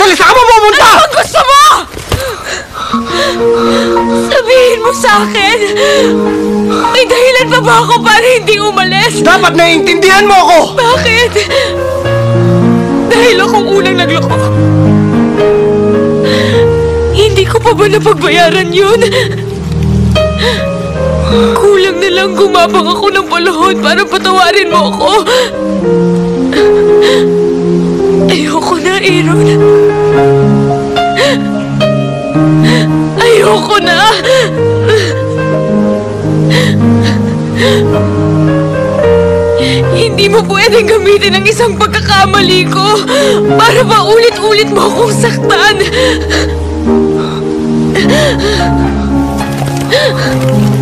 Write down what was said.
Actually, saan ka mo pumunta? Ano bang gusto mo? Sabihin mo sa akin, may dahilan pa ba ako para hindi umalis? Dapat naiintindihan mo ako! Bakit? Dahil akong unang nagloko. Hindi ko pa ba napagbayaran yun? Kulang na lang gumabang ako ng palahod para patawarin mo ako. Ayoko na, Aaron. Ayoko na. Hindi mo pwedeng gamitin ang isang pagkakamali ko para ba ulit-ulit mo akong saktan.